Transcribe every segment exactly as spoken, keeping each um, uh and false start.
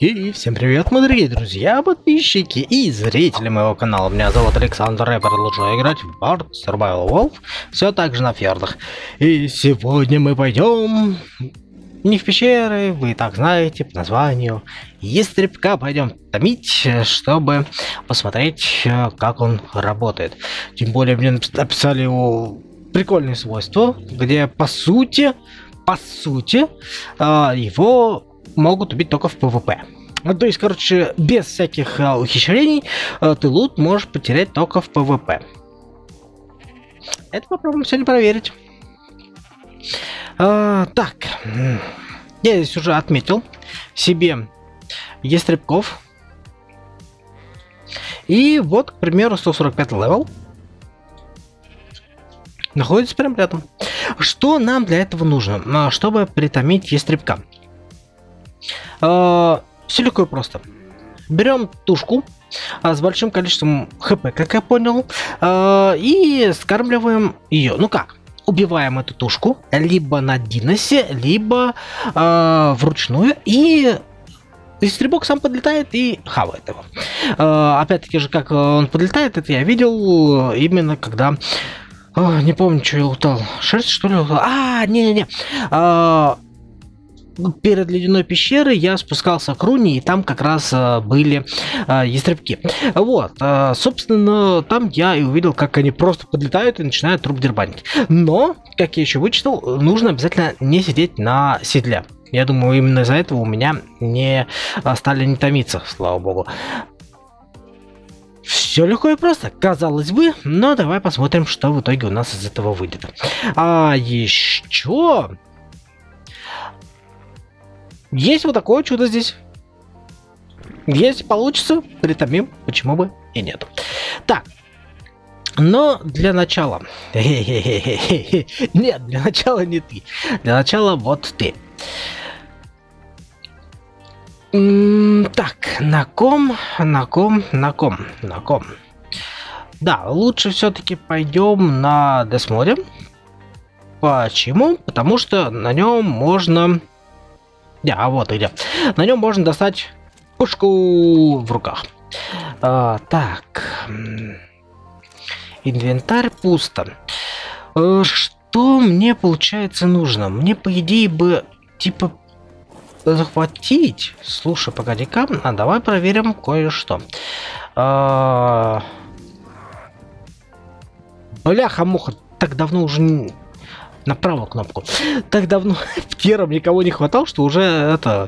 И всем привет, мои дорогие друзья, подписчики и зрители моего канала. Меня зовут Александр, я продолжаю играть в Bard Survival Wolf, все так же на фьордах. И сегодня мы пойдем не в пещеры, вы и так знаете по названию. Ястребка пойдем томить, чтобы посмотреть, как он работает. Тем более мне написали его прикольные свойства, где по сути, по сути, его могут убить только в пэ вэ пэ. Ну, то есть, короче, без всяких а, ухищрений а, ты лут можешь потерять только в пэ вэ пэ. Это попробуем сегодня проверить. А, так, я здесь уже отметил себе ястребков. И вот, к примеру, сто сорок пятый левел находится прямо рядом. Что нам для этого нужно, чтобы притомить ястребка? Uh, все легко и просто. Берем тушку uh, с большим количеством хп, как я понял, uh, и скармливаем ее. Ну как? Убиваем эту тушку либо на диносе, либо uh, вручную, и ястребок сам подлетает и хавает его. Uh, опять-таки же, как он подлетает, это я видел именно когда... Uh, не помню, что я лутал. Шерсть, что ли? А, не-не-не. Uh, Перед ледяной пещерой я спускался к руне, и там как раз а, были а, ястребки. Вот, а, собственно, там я и увидел, как они просто подлетают и начинают труп дербанить. Но, как я еще вычитал, нужно обязательно не сидеть на седле. Я думаю, именно из-за этого у меня не стали не томиться, слава богу. Все легко и просто, казалось бы, но давай посмотрим, что в итоге у нас из этого выйдет. А еще... Есть вот такое чудо здесь. Если получится, притомим, почему бы и нет. Так, но для начала... Нет, для начала не ты. Для начала вот ты. Так, на ком, на ком, на ком, на ком. Да, лучше все-таки пойдем на Десмоде. Почему? Потому что на нем можно... Да, а вот и где. На нем можно достать пушку в руках. А, так. Инвентарь пусто. А, что мне, получается, нужно? Мне, по идее, бы, типа, захватить... Слушай, погоди-ка. А, давай проверим кое-что. А... Бляха-муха, так давно уже... не... На правую кнопку. Так давно птером никого не хватало, что уже это...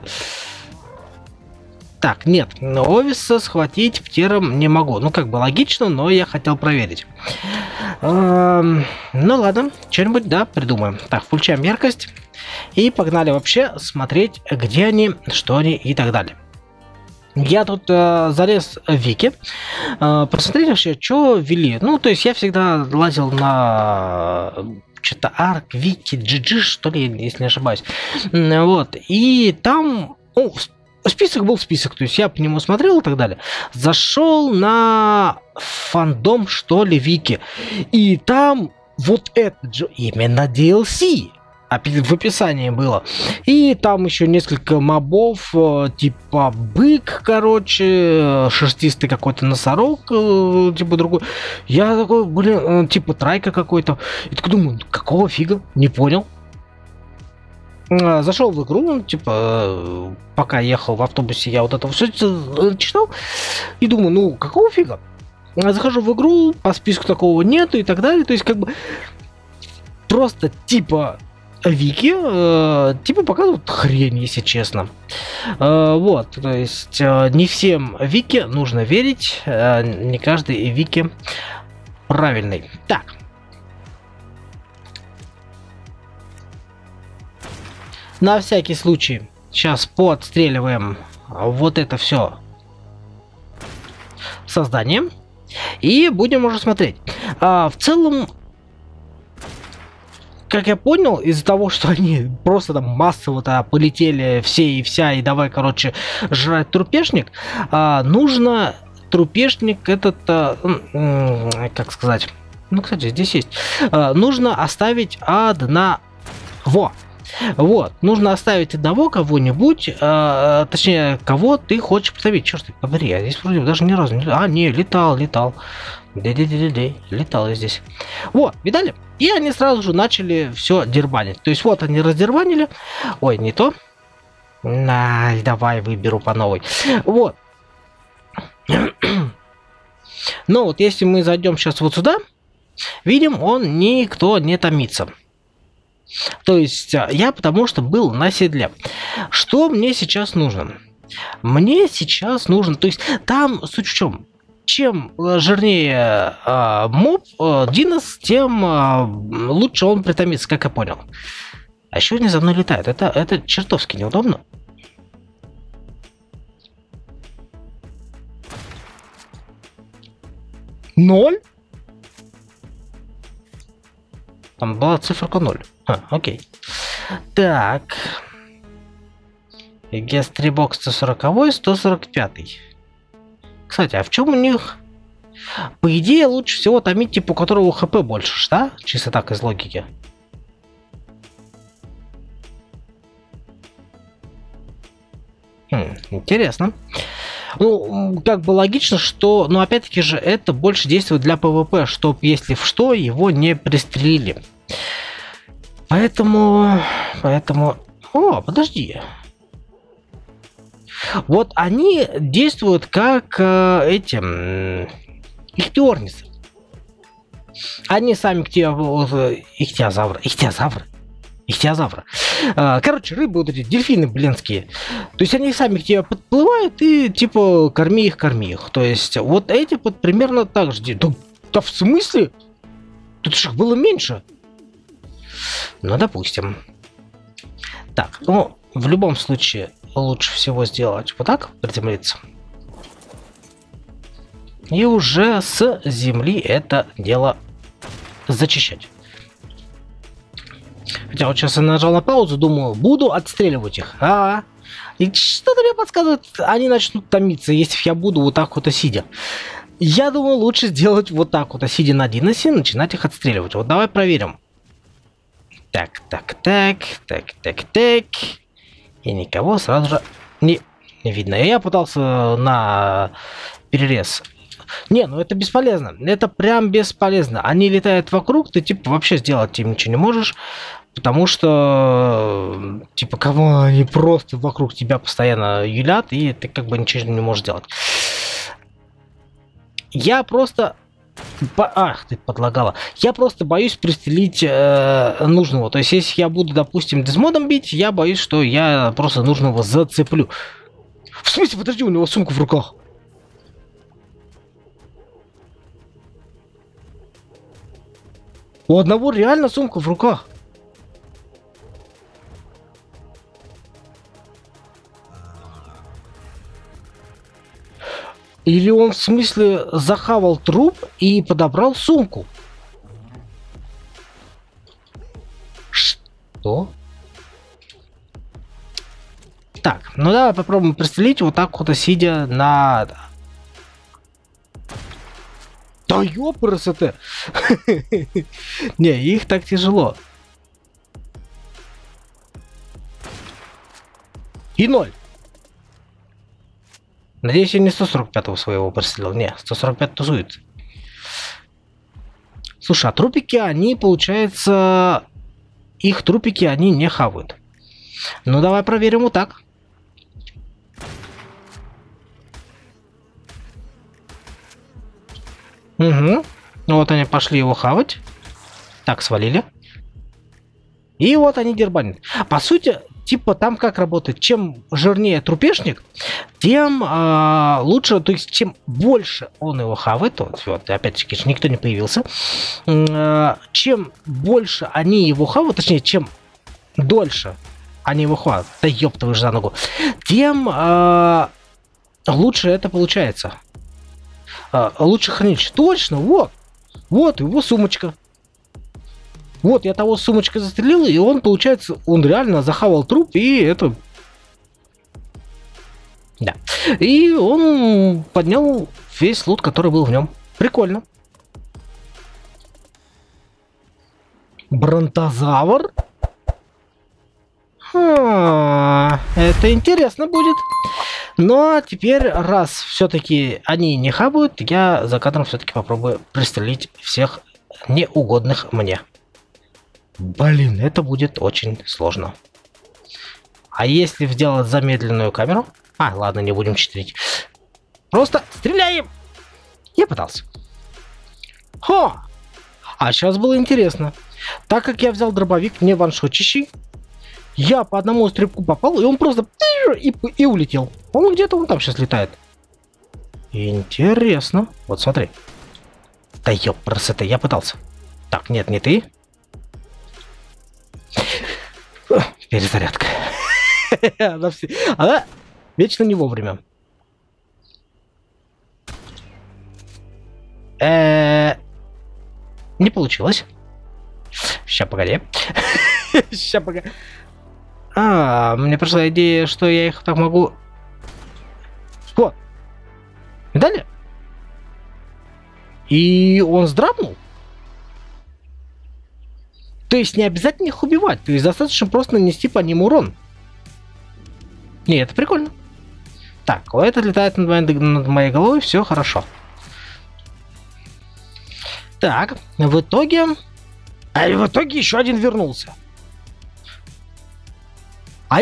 Так, нет, Овиса схватить птером не могу. Ну, как бы логично, но я хотел проверить. Эм, ну, ладно, что-нибудь, да, придумаем. Так, включаем яркость. И погнали вообще смотреть, где они, что они и так далее. Я тут э, залез в Вики, э, посмотреть вообще, что ввели. Ну, то есть я всегда лазил на... что-то Арк, Вики, джи джи, что ли, если не ошибаюсь. Вот. И там ну, список был список, то есть я по нему смотрел и так далее. Зашел на фандом, что ли, Вики. И там вот это же именно ди эл си. В описании было. И там еще несколько мобов, типа бык, короче, шерстистый какой-то носорог, типа другой. Я такой, блин, типа трайка какой-то. И так думаю, какого фига? Не понял. Зашел в игру, типа, пока ехал в автобусе, я вот это все читал. И думаю, ну, какого фига? Захожу в игру, по списку такого нету и так далее. То есть, как бы, просто, типа... Вики, э, типа показывают хрень, если честно. Э, вот, то есть э, не всем Вики нужно верить, э, не каждый Вики правильный. Так. На всякий случай сейчас подстреливаем вот это все создание и будем уже смотреть. А, в целом, как я понял, из-за того, что они просто там массово-то полетели все и вся, и давай, короче, жрать трупешник, а, нужно трупешник этот, а, как сказать, ну, кстати, здесь есть, а, нужно оставить одна, во, Вот, нужно оставить одного кого-нибудь, э, точнее, кого ты хочешь потравить. Черт, побери, я здесь вроде даже ни разу не... А, не, летал, летал. Ды-ды-ды-ды-ды, летал я здесь. Вот, видали? И они сразу же начали все дербанить. То есть вот они раздербанили. Ой, не то. На, давай выберу по новой. Вот. Но вот если мы зайдем сейчас вот сюда, видим, он никто не томится. То есть я потому что был на седле. Что мне сейчас нужно? Мне сейчас нужно... То есть там суть в чем? Чем жирнее э, моб, э, Динос, тем э, лучше он притомится, как я понял. А еще они за мной летают. Это, это чертовски неудобно. Ноль? Там была циферка ноль. А, окей. Так. Гестрибокс сто сорок, сто сорок пять. Кстати, а в чем у них? По идее, лучше всего томить, типа, у которого хп больше, да? Чисто так, из логики. Хм, интересно. Ну, как бы логично, что... Но опять-таки же, это больше действует для ПВП, чтоб, если в что, его не пристрелили. Поэтому... Поэтому... О, подожди. Вот они действуют как э, эти... Э, ихтиорнисы. Они сами ихтиозавры. Ихтиозавры. Ихтиозавры. Ихтиозавры. Э, короче, рыбы вот эти, дельфины блинские. То есть они сами к тебе подплывают и типа корми их, корми их. То есть вот эти вот примерно так же. Да, да в смысле? Тут же их было меньше. Ну, допустим. Так, ну, в любом случае, лучше всего сделать вот так, приземлиться. И уже с земли это дело зачищать. Хотя вот сейчас я нажал на паузу, думаю, буду отстреливать их. А, -а, -а. И что-то мне подсказывает, они начнут томиться, если я буду вот так вот сидя. Я думаю, лучше сделать вот так вот, сидя на Диносе, начинать их отстреливать. Вот давай проверим. Так, так, так, так, так, так. И никого сразу же не, не видно. Я пытался на перерез. Не, ну это бесполезно. Это прям бесполезно. Они летают вокруг, ты типа вообще сделать им ничего не можешь. Потому что, типа, кого они просто вокруг тебя постоянно юлят, и ты как бы ничего не можешь делать. Я просто... Ах, ты подлагала. Я просто боюсь пристрелить э, нужного. То есть, если я буду, допустим, дезмодом бить, я боюсь, что я просто нужного зацеплю. В смысле, подожди, у него сумка в руках. У одного реально сумка в руках. Или он в смысле захавал труп и подобрал сумку? Что? Так, ну давай попробуем пристрелить вот так вот, сидя на... Да ёпрс это! Не, их так тяжело. И ноль. Надеюсь, я не сто сорок пятого своего пристрелил. Не, сто сорок пять тусуется. Слушай, а трупики, они, получается... Их трупики, они не хавают. Ну, давай проверим вот так. Угу. Вот они пошли его хавать. Так, свалили. И вот они дербанят. По сути, типа там как работает? Чем жирнее трупешник, тем э, лучше, то есть чем больше он его хавает, вот, вот опять-таки никто не появился, э, чем больше они его хавают, точнее, чем дольше они его хавают, да ёпта вы же за ногу, тем э, лучше это получается. Э, лучше хранить. Точно, вот, вот его сумочка. Вот, я того сумочкой застрелил, и он, получается, он реально захавал труп, и это... Да. И он поднял весь лут, который был в нем. Прикольно. Бронтозавр. А, это интересно будет. Но теперь, раз все-таки они не хабают, я за кадром все-таки попробую пристрелить всех неугодных мне. Блин, это будет очень сложно. А если сделать замедленную камеру? А, ладно, не будем читерить. Просто стреляем! Я пытался. Хо! А сейчас было интересно. Так как я взял дробовик не ваншотчащий, я по одному стрибку попал, и он просто и, и улетел. Он где-то он там сейчас летает. Интересно. Вот смотри. Да ёпрст, я пытался. Так, нет, не ты. Перезарядка. Она, все... Она вечно не вовремя. Э-э... Не получилось. Ща, погоди. Ща, погоди. А, мне пришла идея, что я их так могу... Вот. Медали? И он сдрапнул? То есть не обязательно их убивать. То есть достаточно просто нанести по ним урон. Не, это прикольно. Так, этот летает над моей, над моей головой, все хорошо. Так, в итоге... А в итоге еще один вернулся. А...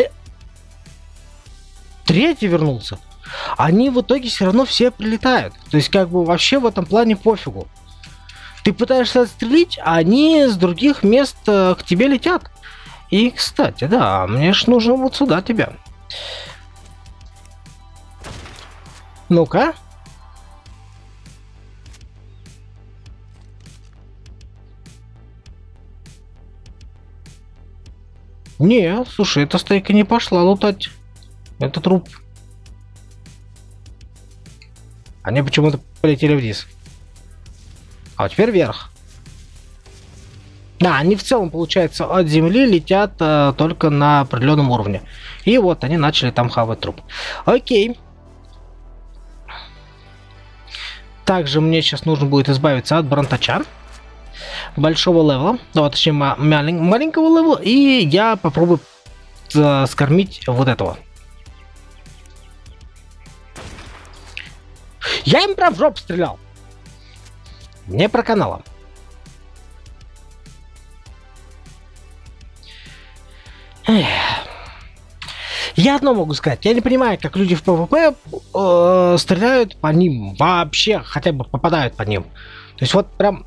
Третий вернулся. Они в итоге все равно все прилетают. То есть как бы вообще в этом плане пофигу. Ты пытаешься отстрелить, а они с других мест э, к тебе летят. И, кстати, да, мне ж нужно вот сюда тебя. Ну-ка. Не, слушай, эта стейка не пошла лутать. Это труп. Они почему-то полетели вниз. А теперь вверх. Да, они в целом, получается, от земли летят э, только на определенном уровне. И вот они начали там хавать труп. Окей. Также мне сейчас нужно будет избавиться от бронтача. Большого левела. Ну, точнее, малень маленького левела. И я попробую э, скормить вот этого. Я им прям в жопу стрелял. Не проканало. Эх. Я одно могу сказать. Я не понимаю, как люди в ПВП э, стреляют по ним. Вообще, хотя бы попадают по ним. То есть вот прям...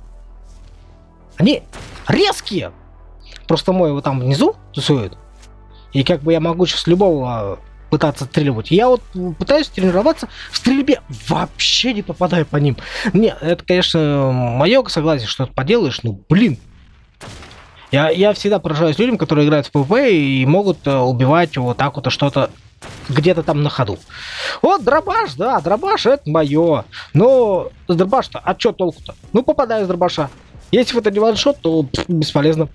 Они резкие. Просто мой вот там внизу тусует. И как бы я могу сейчас любого пытаться отстреливать. Я вот пытаюсь тренироваться в стрельбе. Вообще не попадаю по ним. Не, это, конечно, мое согласие, что ты поделаешь. Ну, блин. Я, я всегда поражаюсь людям, которые играют в ПВП и могут uh, убивать вот так вот что-то где-то там на ходу. Вот дробаш, да, дробаш это мое. Но с дробаш-то, а что толку-то? Ну, попадаю с дробаша. Если вот это не ваншот, то пфф, бесполезно.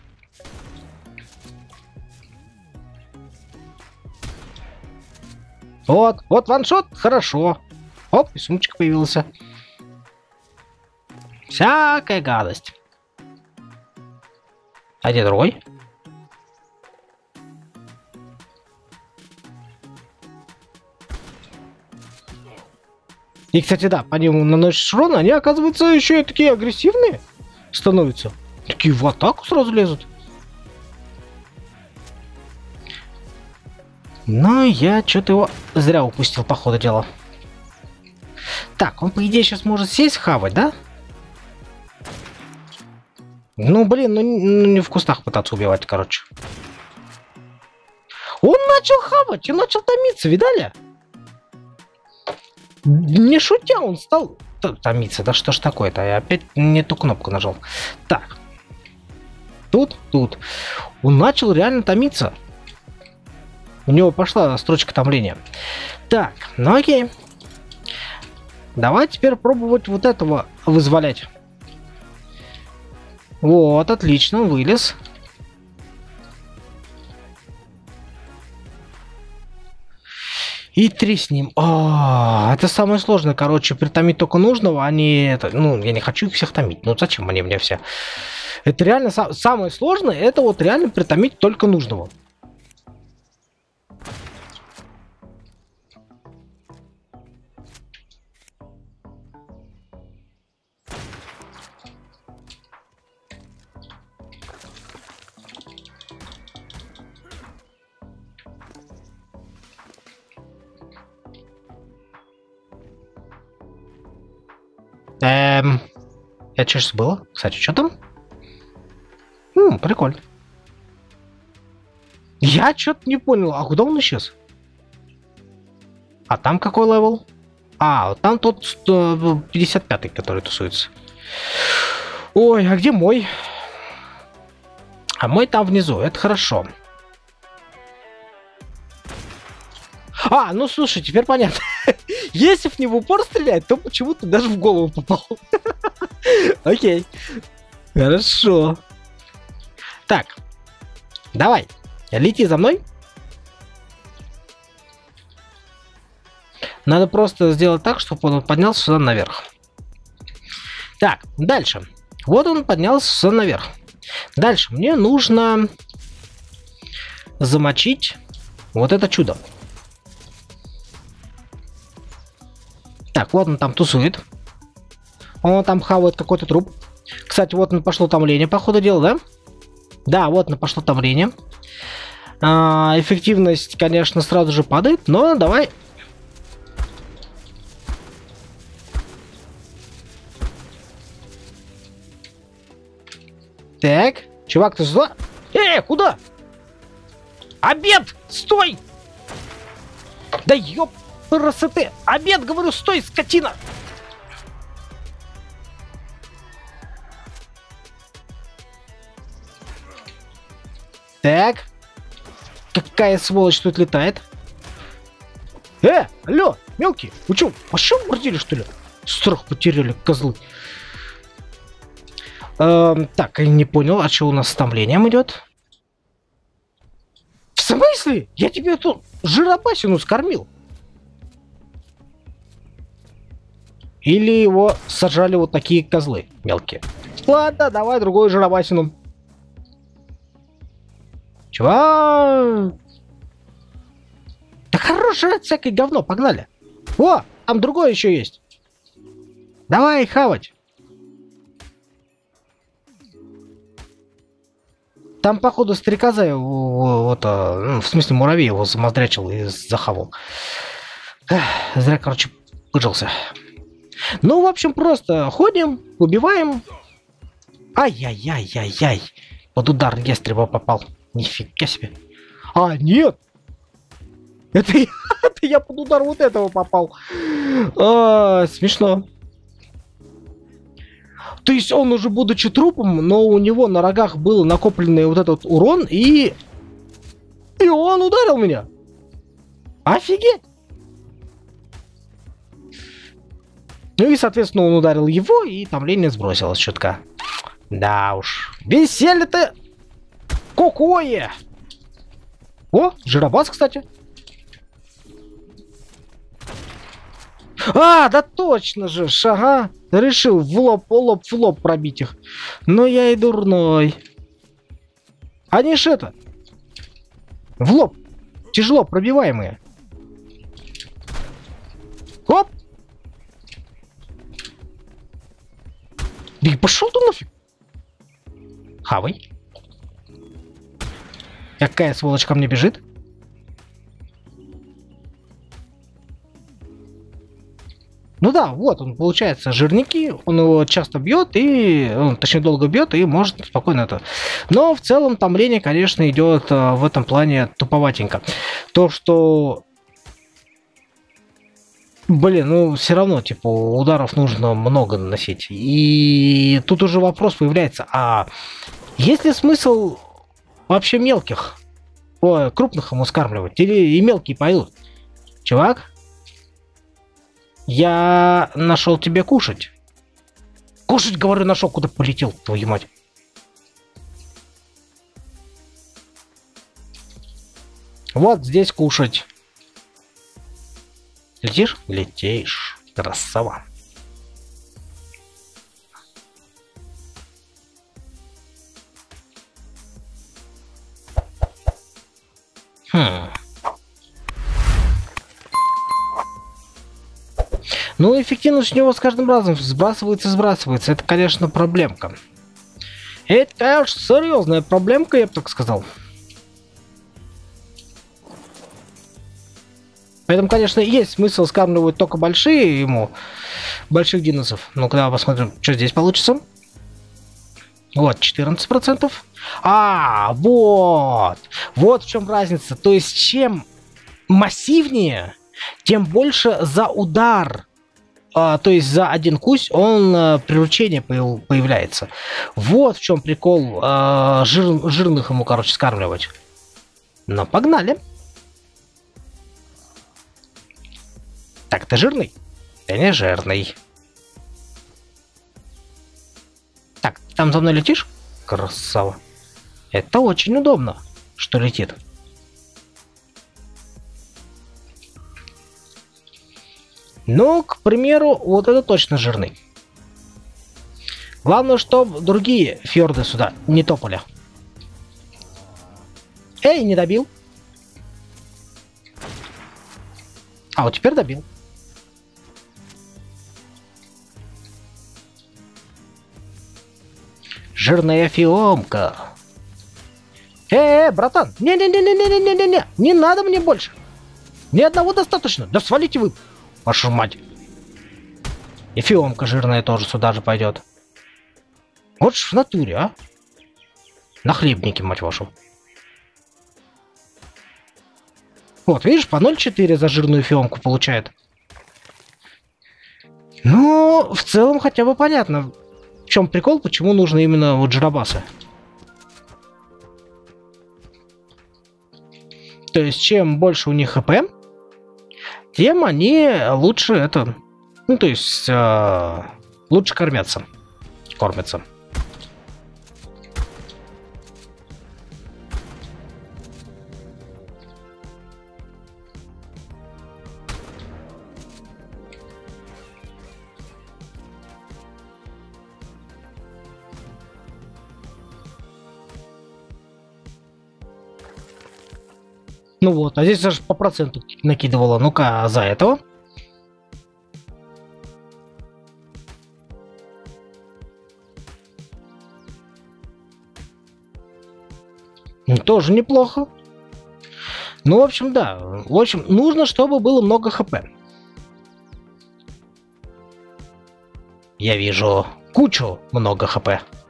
Вот, вот ваншот, хорошо. Оп, и сумочка появился. Всякая гадость. А где другой? И, кстати, да, по ним наносишь урон, они, оказывается, еще и такие агрессивные становятся. Такие в атаку сразу лезут. Но я что-то его зря упустил, по ходу дела. Так, он, по идее, сейчас может сесть хавать, да? Ну, блин, ну, ну не в кустах пытаться убивать, короче. Он начал хавать и начал томиться, видали? Не шутя, он стал томиться. Да что ж такое-то? Я опять не ту кнопку нажал. Так. Тут, тут. Он начал реально томиться. У него пошла строчка томления. Так, ну окей. Давай теперь пробовать вот этого вызволять. Вот, отлично, вылез. И три с ним. А, это самое сложное, короче, притомить только нужного, а не это. Ну, я не хочу их всех томить. Ну, зачем они мне все? Это реально самое сложное, это вот реально притомить только нужного. Эм... Это что сейчас было? Кстати, что там? М, прикольно. Я что-то не понял. А куда он исчез? А там какой левел? А, там тот сто пятьдесят пятый, который тусуется. Ой, а где мой? А мой там внизу, это хорошо. А, ну слушай, теперь понятно. Если в него упор стрелять, то почему-то даже в голову попал. Окей. Хорошо. Так. Давай. Лети за мной. Надо просто сделать так, чтобы он поднялся сюда наверх. Так, дальше. Вот он поднялся сюда наверх. Дальше мне нужно замочить вот это чудо. Так, вот он там тусует. Он там хавает какой-то труп. Кстати, вот он пошло томление, по ходу дела, да? Да, вот он пошло томление. А, эффективность, конечно, сразу же падает, но давай. Так, чувак, ты зла? Э, куда? Обед! Стой! Да ёп, красоты! Обед, говорю, стой, скотина! Так. Какая сволочь тут летает? Э, алло, мелкий, вы чё, вообще бродили, что ли? Страх потеряли, козлы. Эм, так, я не понял, а что у нас с томлением идет? В смысле? Я тебе эту жиробасину скормил. Или его сажали вот такие козлы мелкие. Ладно, давай другую жиробасину. Чувак! Да хорошее всякое говно, погнали. О, там другое еще есть. Давай хавать. Там, походу, стрекоза его, вот, ну, в смысле, муравей его замоздрячил и захавал. Эх, зря, короче, пыжился. Ну, в общем, просто ходим, убиваем. Ай-яй-яй-яй-яй. Под удар ястреба попал. Нифига себе. А, нет! Это я, это я под удар вот этого попал. А, смешно. То есть он уже, будучи трупом, но у него на рогах был накопленный вот этот урон, и... И он ударил меня. Офигеть! Ну и, соответственно, он ударил его, и томление сбросилось чутка. Да уж. Веселье-то... Какое! О, жиробас, кстати. А, да точно же, ага. Решил в лоб, в лоб, в лоб пробить их. Но я и дурной. Они ж это... В лоб. Тяжело пробиваемые. Оп! Да и пошел ты нафиг. Хавай. Какая сволочь ко мне бежит? Ну да, вот он, получается, жирники, он его часто бьет, и, он, точнее, долго бьет, и может спокойно это. Но в целом томление, конечно, идет а, в этом плане туповатенько. То, что... Блин, ну все равно, типа, ударов нужно много наносить. И тут уже вопрос появляется, а есть ли смысл вообще мелких, о, крупных ему скармливать? Или и мелкие пойдут? Чувак? Я нашел тебе кушать. Кушать, говорю, нашел, куда полетел, твою мать. Вот здесь кушать. Летишь? Летишь. Красава. Хм. Ну, эффективность у него с каждым разом сбрасывается и сбрасывается. Это, конечно, проблемка. Это, конечно, серьезная проблемка, я бы так сказал. Поэтому, конечно, есть смысл скармливать только большие ему, больших динозов. Ну, когда посмотрим, что здесь получится. Вот, четырнадцать процентов. А, вот. Вот в чем разница. То есть, чем массивнее, тем больше за удар, а, то есть за один кусь, он а, приручение появляется. Вот в чем прикол а, жир, жирных ему, короче, скармливать. Ну, погнали. Так, ты жирный? Ты не жирный. Так, ты там за мной летишь? Красава. Это очень удобно, что летит. Ну, к примеру, вот это точно жирный. Главное, чтобы другие фьорды сюда не топали. Эй, не добил. А, вот теперь добил. Жирная фиомка. Э, -э братан, не-не-не-не-не-не-не-не, не надо мне больше. Ни одного достаточно. Да свалите вы, вашу мать. И фиомка жирная тоже сюда же пойдет. Вот ж в натуре, а. Нахлебники, мать вашу. Вот, видишь, по ноль целых четыре за жирную фиомку получает. Ну, в целом хотя бы понятно, в чем прикол, почему нужно именно вот жиробасы. То есть, чем больше у них хп, тем они лучше это... Ну, то есть, э, лучше кормятся. Кормятся. Ну вот, а здесь даже по проценту накидывала. Ну-ка, за этого. Тоже неплохо. Ну, в общем, да. В общем, нужно, чтобы было много хп. Я вижу кучу много хп.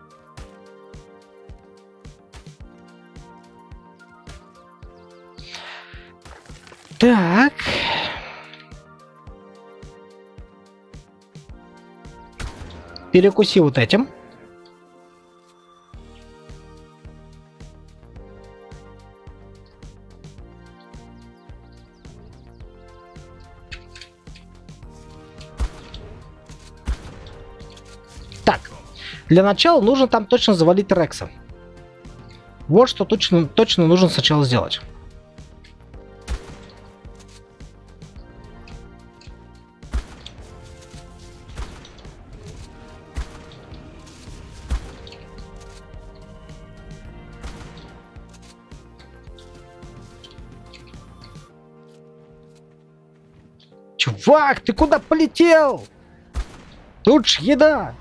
Так. Перекуси вот этим. Так. Для начала нужно там точно завалить Рекса. Вот что точно, точно нужно сначала сделать. Чувак, ты куда полетел? Тут ж еда.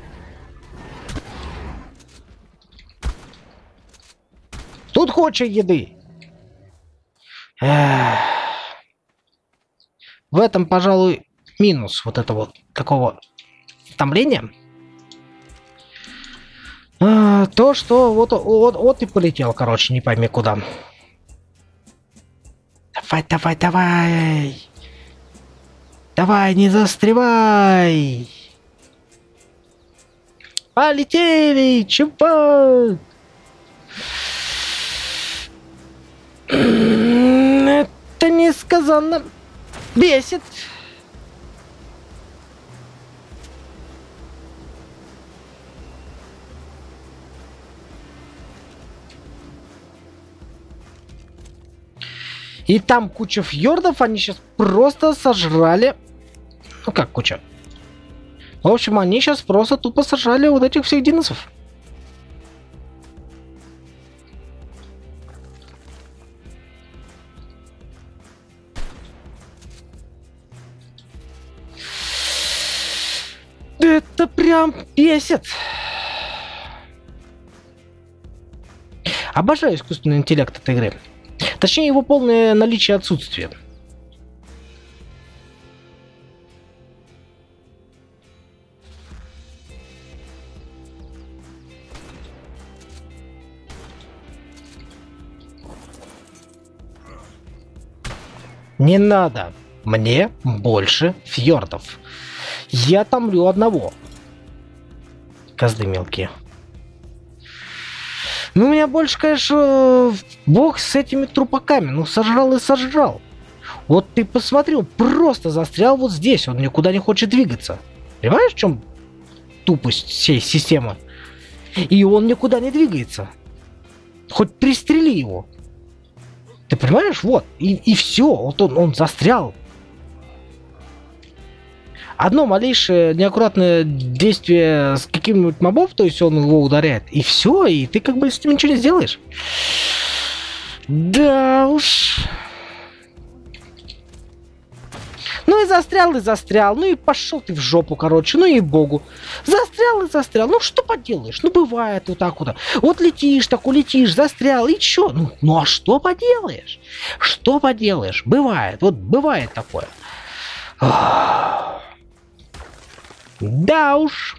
Тут куча еды. Эх. В этом, пожалуй, минус вот этого такого томления. А, то, что вот, вот, вот и полетел, короче, не пойми куда. Давай, давай, давай. Давай, не застревай! Полетели, чувак! Это несказанно бесит. И там куча фьордов, они сейчас просто сожрали. Ну как куча? В общем, они сейчас просто тупо сожрали вот этих всех динозов. Это прям бесит. Обожаю искусственный интеллект этой игры. Точнее, его полное наличие отсутствия. Не надо мне больше фьордов. Я томлю одного. Козлы мелкие. Ну, у меня больше, конечно, бог с этими трупаками. Ну, сожрал и сожрал. Вот ты посмотри, он просто застрял вот здесь. Он никуда не хочет двигаться. Понимаешь, в чем тупость всей системы? И он никуда не двигается. Хоть пристрели его. Ты понимаешь? Вот. И, и все. Вот он, он застрял. Одно малейшее неаккуратное действие с каким-нибудь мобом, то есть он его ударяет, и все, и ты как бы с этим ничего не сделаешь. Да уж. Ну и застрял, и застрял, ну и пошел ты в жопу, короче, ну и богу. Застрял и застрял, ну что поделаешь, ну бывает вот так вот. Вот летишь, так улетишь, застрял, и чё? Ну, ну а что поделаешь? Что поделаешь? Бывает, вот бывает такое. Да уж.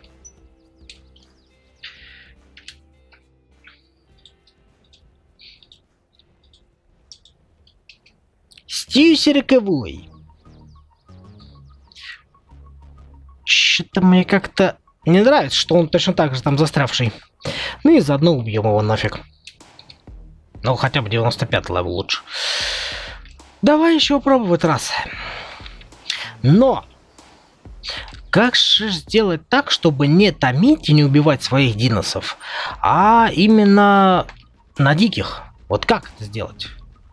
Стью сороковой. Что-то мне как-то не нравится, что он точно так же там застрявший. Ну и заодно убьем его нафиг. Ну хотя бы девяносто пятый левел лучше. Давай еще пробовать раз. Но как же сделать так, чтобы не томить и не убивать своих диносов, а именно на диких? Вот как это сделать?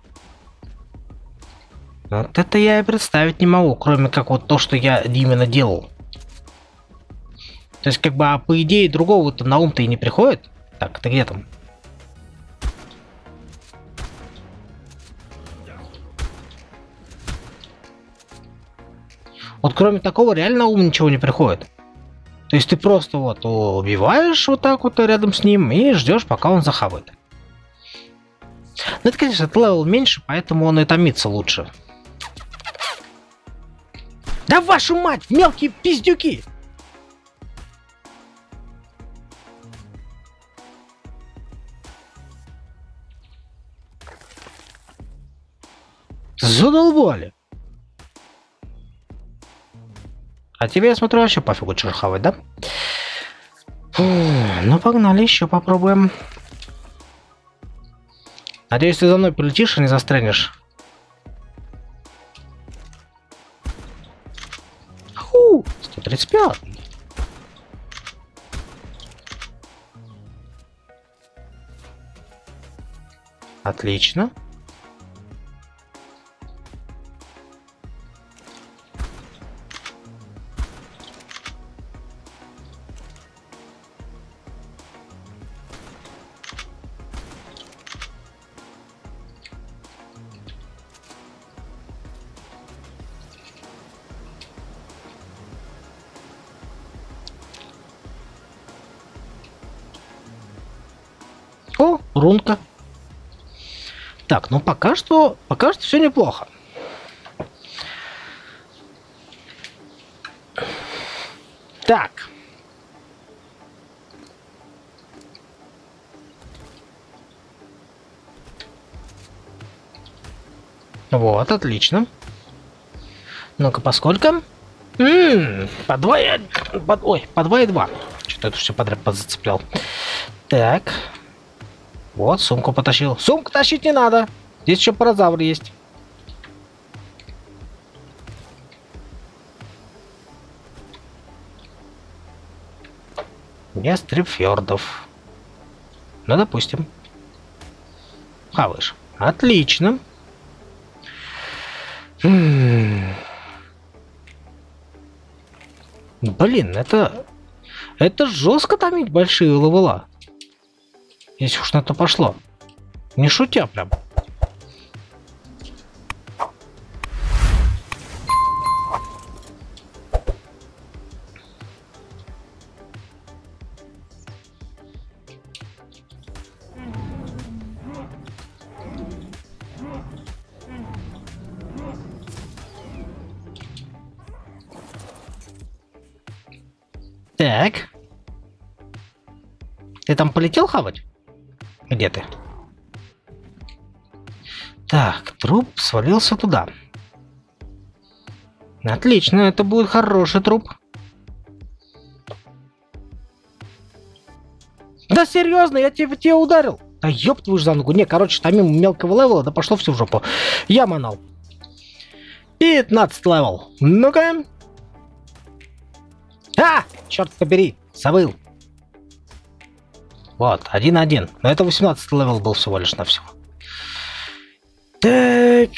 Вот это я и представить не могу, кроме как вот то, что я именно делал. То есть, как бы, а по идее, другого-то на ум-то и не приходит. Так, ты где там? Вот кроме такого реально на ум ничего не приходит. То есть ты просто вот убиваешь вот так вот рядом с ним и ждешь, пока он захавает. Ну это, конечно, это левел меньше, поэтому он и томится лучше. Да вашу мать, мелкие пиздюки! Задолбали. А тебе, я смотрю, вообще пофигу, что хавать, да? Ну, погнали, еще попробуем. Надеюсь, ты за мной полетишь и не застрянешь. Ху, сто тридцать пять. Отлично. О, рунка. Так, ну пока что, пока что все неплохо. Так. Вот, отлично. Ну-ка, поскольку? М-м, по два и... По, ой, по два и два. Что-то это все подряд подзацеплял. Так. Вот, сумку потащил. Сумку тащить не надо. Здесь еще паразавр есть. Ястреб фьордов. Ну, допустим. Хаваешь. Отлично. М-м. Блин, это... Это жестко томить большие левела. Если уж на то пошло. Не шутя прям. Так. Ты там полетел хавать? Где ты? Так, труп свалился туда. Отлично, это будет хороший труп. Да серьезно, я тебя, тебя ударил. Да ёб твою ж за ногу. Не, короче, там мимо мелкого левела, да пошло все в жопу. Я манал. пятнадцатый левел. Ну-ка. А! Черт побери, забыл. Вот, один-один. Но это восемнадцатый левел был всего лишь навсего. Так.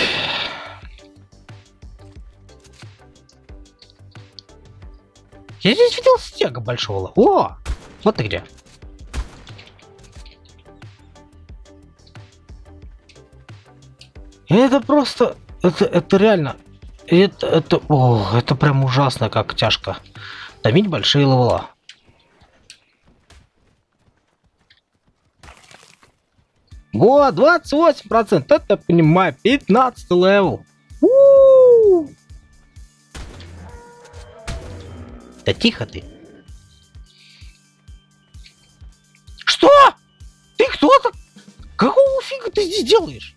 Я здесь видел стега большого. О! Вот ты где. Это просто... Это, это реально... Это, это... О, это прям ужасно, как тяжко. Томить большие левела. Вот, двадцать восемь процентов. Это, понимаю, пятнадцатый левел. У-у-у! Да тихо ты. Что? Ты кто-то? Какого фига ты здесь делаешь?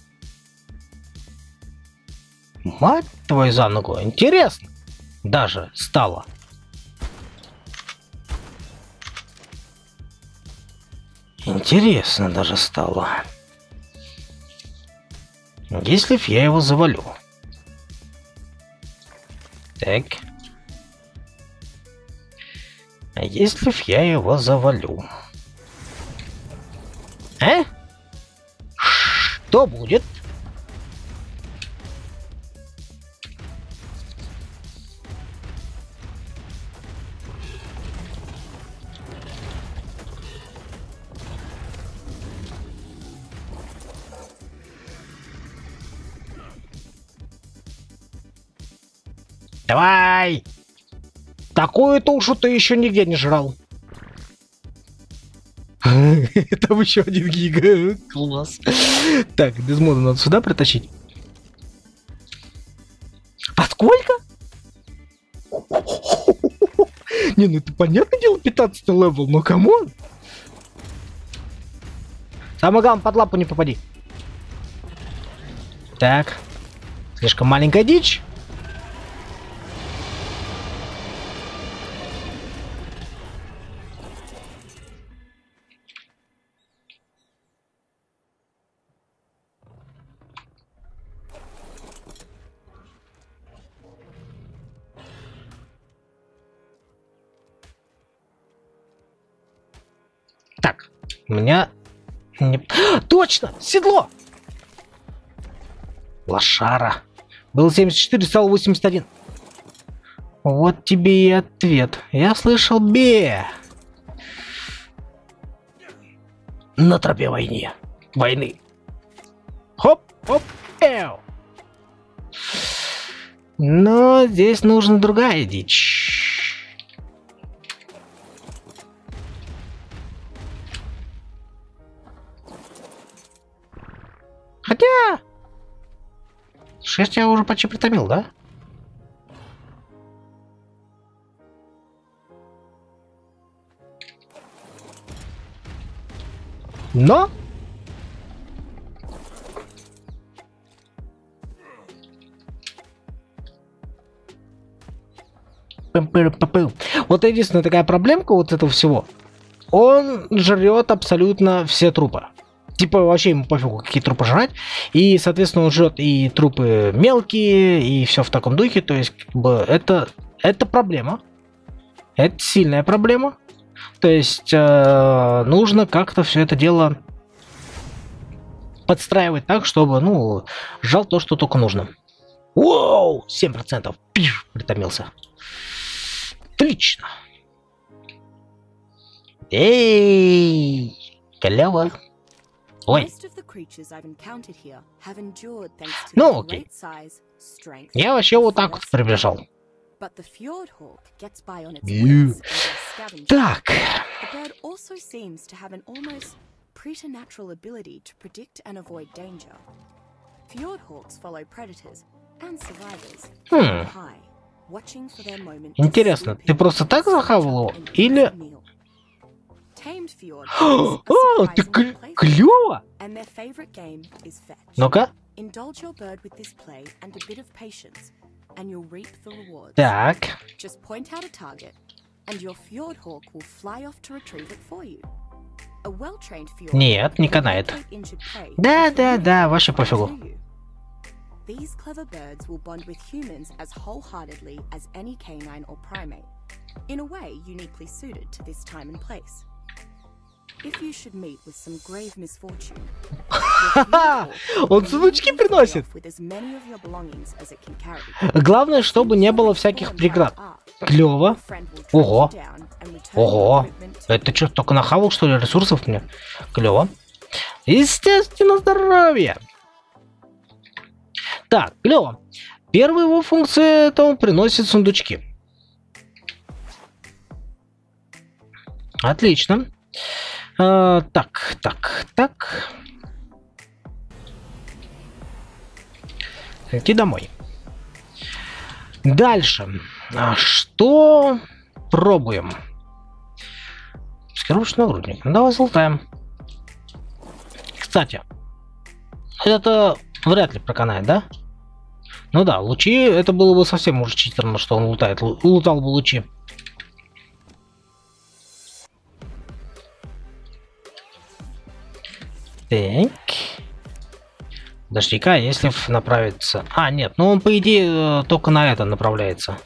Мать твою за ногу. Интересно. Даже стало. Интересно даже стало. Если б я его завалю. Так. А если б я его завалю? А? Что будет? Давай! Такую тушу ты еще нигде не жрал. Там еще один гига. Класс. Так, Дезмода надо сюда притащить. А сколько? Не, ну это понятное дело, пятнадцатый левел, но камон. Самое главное, под лапу не попади. Так. Слишком маленькая дичь. Так, у меня... Не... Точно! Седло! Лошара. Был семьдесят четыре, стал восемьдесят один. Вот тебе и ответ. Я слышал бе. На тропе войны. Войны. Хоп, хоп, эу. Но здесь нужна другая дичь. Хотя... Шесть я уже почти притомил, да? Но... Вот единственная такая проблемка вот этого всего. Он жрет абсолютно все трупы. Типа вообще ему пофигу, какие трупы жрать. И, соответственно, он жрет и трупы мелкие, и все в таком духе. То есть, как бы, это, это проблема. Это сильная проблема. То есть, э, нужно как-то все это дело подстраивать так, чтобы, ну, жал то, что только нужно. Воу! семь процентов. Пиш, притомился. Отлично. Эй! Клево. Ой. Ну, окей. Я вообще вот так вот приближал. Так. Хм. Интересно, ты просто так захавал его? Или... О, ты клёво! Ну-ка. Так. Нет, не канает. Да-да-да, вообще пофигу. These clever birds will bond with humans as wholeheartedly as any canine or primate, in a way uniquely suited to this time and place. If you should meet with some grave misfortune, он сундучки приносит. Главное, чтобы не было всяких преград. Клево. Ого. Ого. Это что, только нахавал, что ли, ресурсов мне? Клево. Естественно, здоровье. Так, клево. Первая его функция — это он приносит сундучки. Отлично. А, так, так, так. Идти домой. Дальше. А что пробуем? Маскировочный нагрудник. Ну, давай золотаем. Кстати, это вряд ли проканает, да? Ну да, лучи, это было бы совсем уже читерно, что он лутает, лутал бы лучи. Так. Подожди-ка, если направиться... А, нет, ну он, по идее, только на это направляется.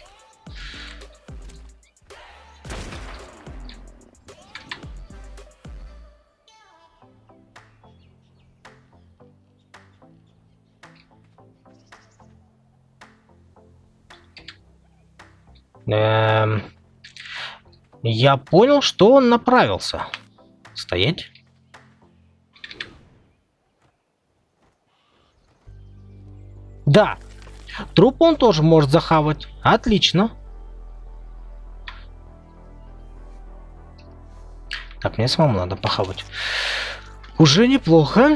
Эм... Я понял, что он направился. Стоять. Да, труп он тоже может захавать. Отлично. Так, мне самому надо похавать. Уже неплохо.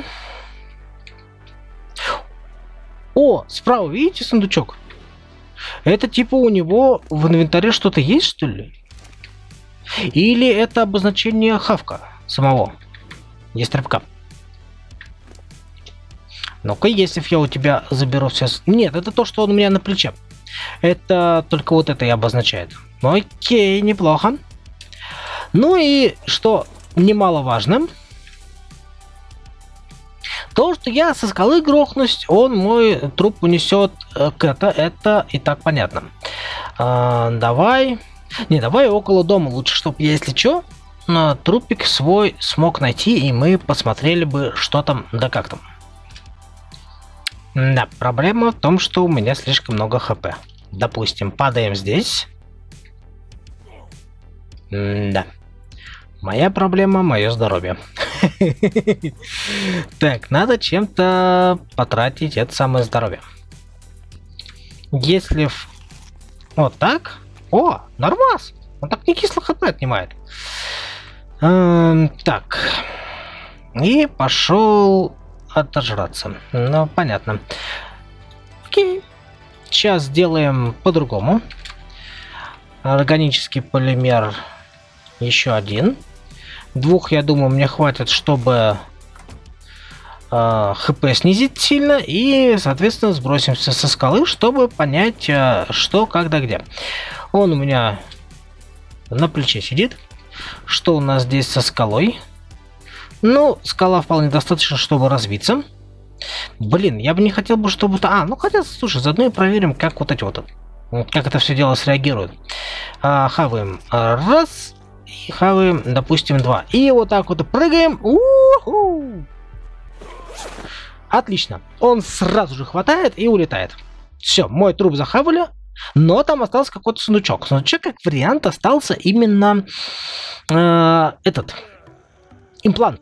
О, справа, видите сундучок? Это типа у него в инвентаре что-то есть, что ли? Или это обозначение хавка самого? Есть рыбка. Ну-ка, если я у тебя заберу все... Нет, это то, что он у меня на плече. Это только вот это и обозначает. Окей, неплохо. Ну и что немаловажно, то, что я со скалы грохнусь, он мой труп унесет к это, это и так понятно. А, давай... Не, давай около дома лучше, чтобы, если что, трупик свой смог найти, и мы посмотрели бы, что там, да как там. Да, проблема в том, что у меня слишком много хп. Допустим, падаем здесь. Да. Моя проблема, мое здоровье. Так, надо чем-то потратить это самое здоровье. Если вот так... О, нормас! Он так не кисло хп отнимает. Так. И пошел... отожраться. Ну, понятно. Окей. Сейчас сделаем по-другому. Органический полимер еще один. Двух, я думаю, мне хватит, чтобы э, хп снизить сильно. И, соответственно, сбросимся со скалы, чтобы понять, э, что, когда, где. Он у меня на плече сидит. Что у нас здесь со скалой? Ну, скала вполне достаточно, чтобы развиться. Блин, я бы не хотел бы, чтобы... А, ну хотя, слушай, заодно и проверим, как вот эти вот... Как это все дело среагирует. А, хаваем раз. И хаваем, допустим, два. И вот так вот прыгаем. У-ху! Отлично. Он сразу же хватает и улетает. Все, мой труп захавали. Но там остался какой-то сундучок. Сундучок, как вариант, остался именно... Э, этот... Имплант.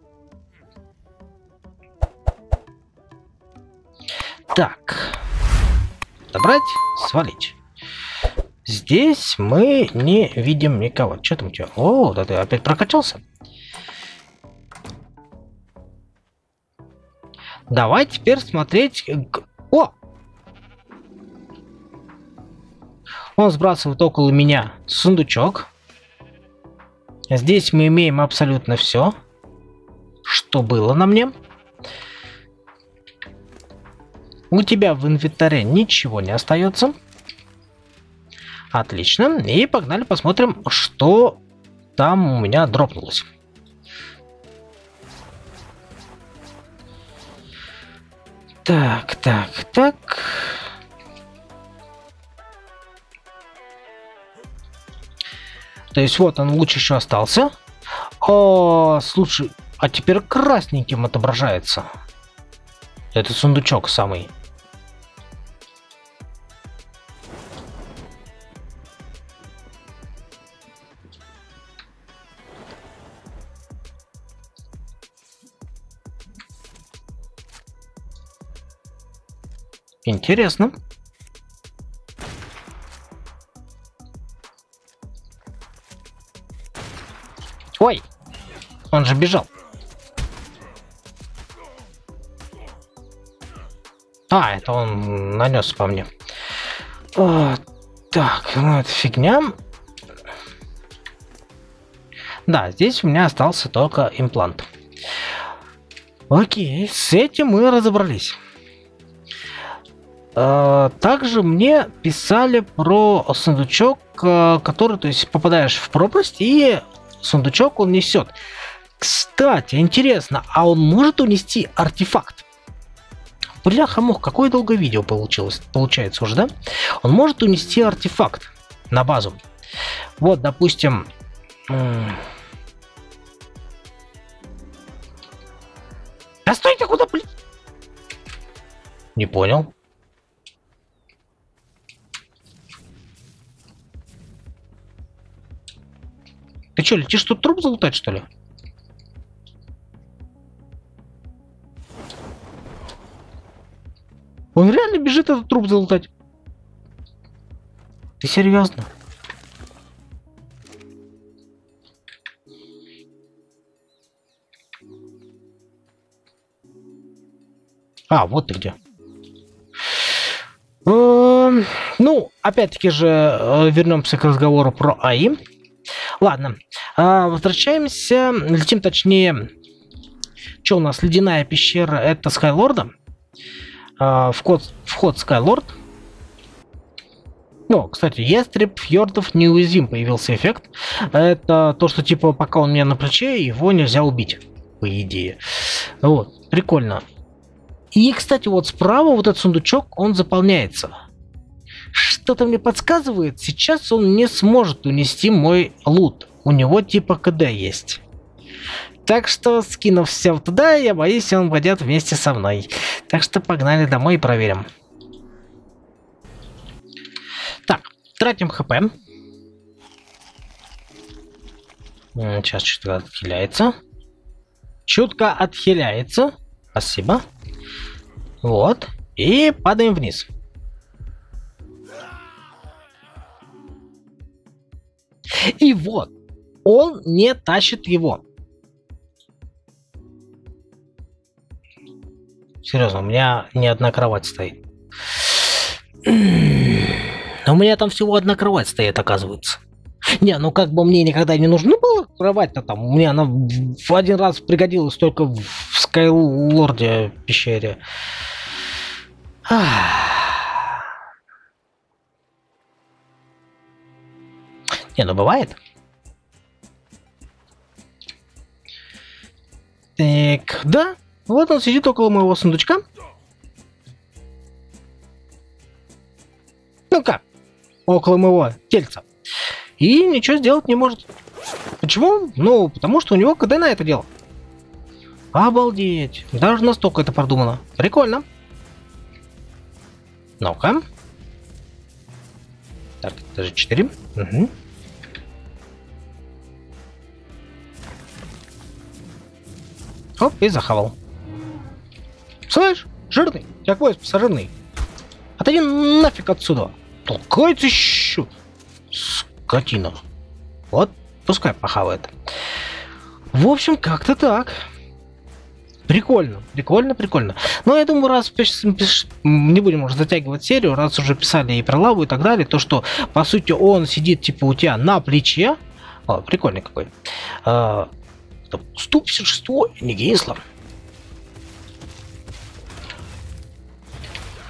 Так. Добрать, свалить. Здесь мы не видим никого. Что там у тебя? О, да ты опять прокачался. Давай теперь смотреть... О! Он сбрасывает около меня сундучок. Здесь мы имеем абсолютно все, что было на мне. У тебя в инвентаре ничего не остается. Отлично. И погнали посмотрим, что там у меня дропнулось. Так, так, так. То есть вот он луч еще остался. О, слушай, а теперь красненьким отображается. Это сундучок самый. Интересно. Ой, он же бежал. А, это он нанес по мне. О, так, ну это фигня. Да, здесь у меня остался только имплант. Окей, с этим мы разобрались. Также мне писали про сундучок, который, то есть, попадаешь в пропасть, и сундучок он несет. Кстати, интересно, а он может унести артефакт? Бляха-мух, какое долгое видео получилось, получается уже, да? Он может унести артефакт на базу. Вот, допустим... Да стойте, куда, блин? Не понял. Ты что, летишь тут труп залутать, что ли? Он реально бежит этот труп залутать. Ты серьезно? А, вот ты где. Ну, опять-таки же, вернемся к разговору про АИ. Ладно, возвращаемся, летим точнее, что у нас, ледяная пещера, это Скайлорда, вход, вход Скайлорд. Ну, кстати, ястреб фьордов неуязвим, появился эффект. Это то, что типа пока он у меня на плече, его нельзя убить, по идее. Вот, прикольно. И, кстати, вот справа вот этот сундучок, он заполняется. Что-то мне подсказывает, сейчас он не сможет унести мой лут. У него типа КД есть. Так что, скинув все туда, я боюсь, он пойдет вместе со мной. Так что погнали домой и проверим. Так, тратим хп. Сейчас чутко отхиляется. Чутко отхиляется. Спасибо. Вот. И падаем вниз. И вот, он не тащит его. Серьезно, у меня не одна кровать стоит. У меня там всего одна кровать стоит, оказывается. Не, ну как бы мне никогда не нужна была кровать-то там. Мне она в один раз пригодилась только в Скайлорде пещере. Не, ну бывает. Так, да. Вот он сидит около моего сундучка. Ну как? Около моего тельца. И ничего сделать не может. Почему? Ну, потому что у него КД на это дело. Обалдеть. Даже настолько это продумано. Прикольно. Ну-ка. Так, даже четыре. Угу. Оп, и захавал. Слышь, жирный, у тебя поезд пассажирный. Отойди нафиг отсюда. Толкается еще. Скотина. Вот, пускай похавает. В общем, как-то так. Прикольно, прикольно, прикольно. Но я думаю, раз не будем уже затягивать серию, раз уже писали и про лаву и так далее, то что, по сути, он сидит, типа, у тебя на плече. О, прикольный какой. А, сто пятьдесят шесть, не кисло.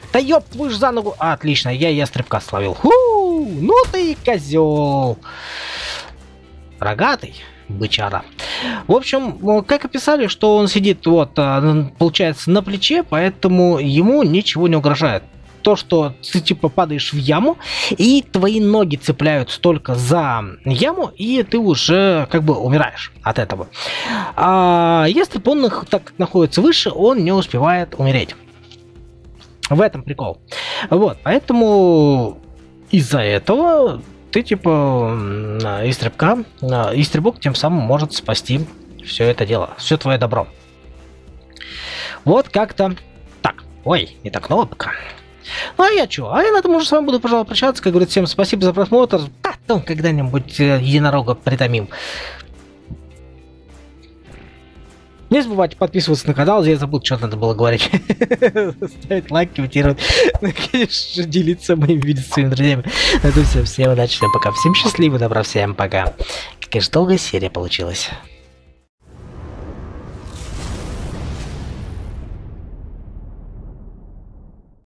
Да ёб твою ж за ногу. А, отлично, я ястребка словил. Ху, ну ты козел. Рогатый бычара. В общем, как описали, что он сидит вот, получается, на плече, поэтому ему ничего не угрожает. То, что ты типа падаешь в яму, и твои ноги цепляются только за яму, и ты уже как бы умираешь от этого. А если бы он, так как находится выше, он не успевает умереть. В этом прикол. Вот, поэтому из-за этого ты типа истребка, истребок тем самым может спасти все это дело, все твое добро. Вот как-то так. Ой, не так много пока. Ну а я чё? А я на этом уже с вами буду, пожалуй, прощаться. Как говорится, всем спасибо за просмотр. Потом когда-нибудь единорога притомим. Не забывайте подписываться на канал. Я забыл, что надо было говорить. Ставить лайк, комментировать. Ну, конечно, делиться моими видео с своими друзьями. На этом все. Всем удачи, всем пока. Всем счастливо, добра, всем пока. Какая же долгая серия получилась.